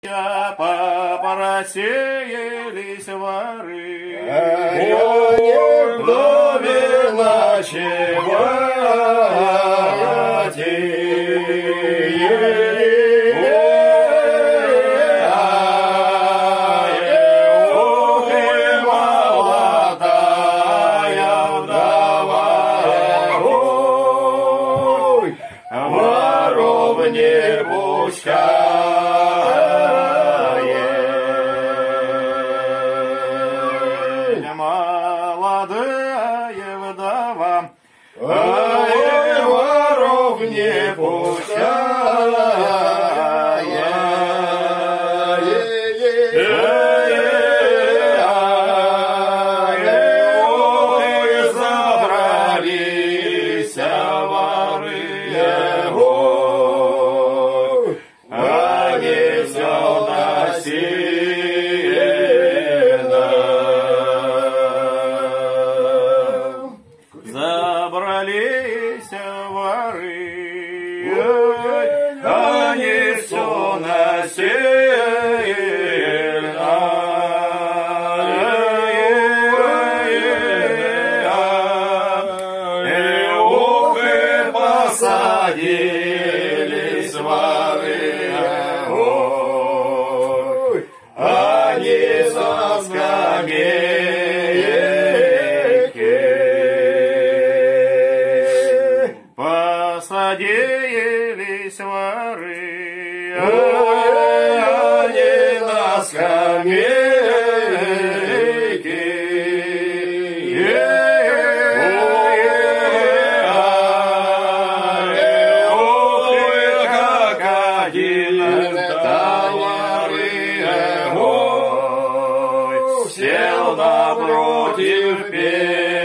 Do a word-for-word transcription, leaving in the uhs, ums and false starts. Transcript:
Попросеялись воры, не в доме ночевать. Ох, и молодая вдова, ой, воров не пускает. Молодая вдова, ой, воров не пускает. Забрались воры, они все насильно, ох, и посадились воры, ой, они со скамейки. Посадились воры, они на скамейке. Ой, как один товары, ой, сел напротив печи.